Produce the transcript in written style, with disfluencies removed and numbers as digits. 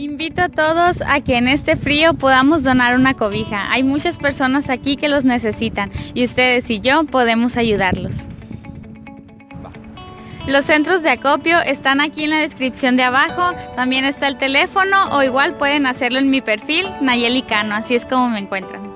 Invito a todos a que en este frío podamos donar una cobija. Hay muchas personas aquí que los necesitan y ustedes y yo podemos ayudarlos. Los centros de acopio están aquí en la descripción de abajo, también está el teléfono o igual pueden hacerlo en mi perfil, Nayeli Cano, así es como me encuentran.